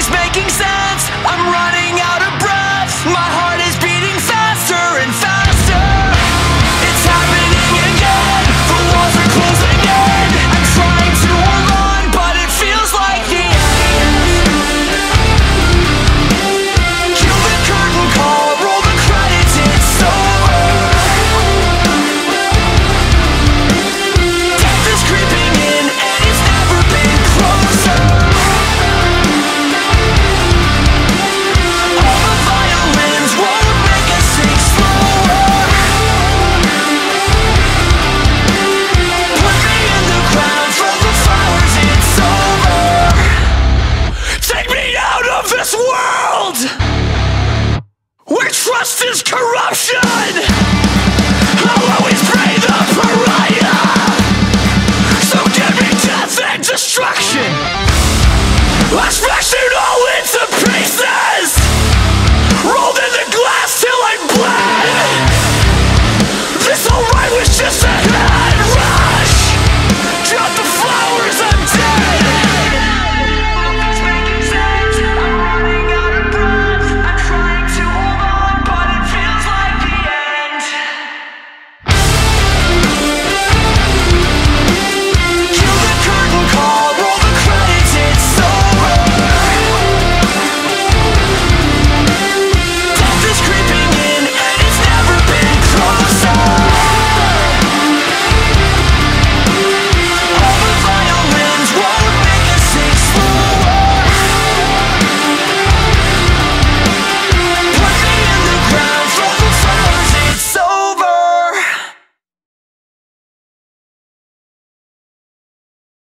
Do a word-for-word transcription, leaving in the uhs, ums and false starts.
nothing's making sense. I'm running out of breath. My heart is beating faster and faster. It's happening again. The walls are closing in. I'm trying to hold on, but it feels like the end. Kill the curtain call, roll the credits, it's over. Death is creeping in and it's never been closer. All the violins won't make us sing slower. Put me in the ground, throw the flowers, it's over. Take me out of this world where trust is corruption.